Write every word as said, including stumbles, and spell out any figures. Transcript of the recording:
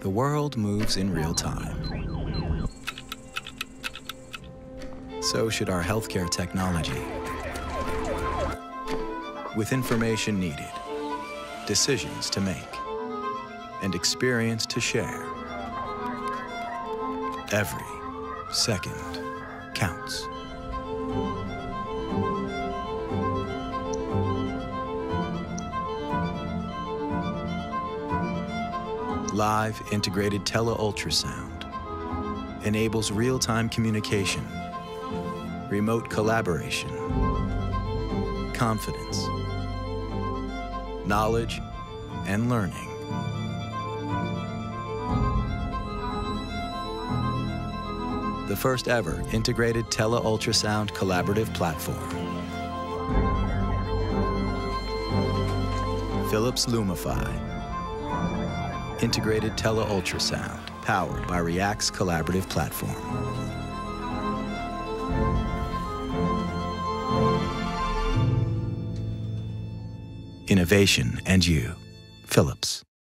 The world moves in real time. So should our healthcare technology. With information needed, decisions to make, and experience to share, every second counts. Live integrated tele-ultrasound enables real-time communication, remote collaboration, confidence, knowledge, and learning. The first ever integrated tele-ultrasound collaborative platform. Philips Lumify. Integrated tele-ultrasound, powered by React's collaborative platform. Innovation and you, Philips.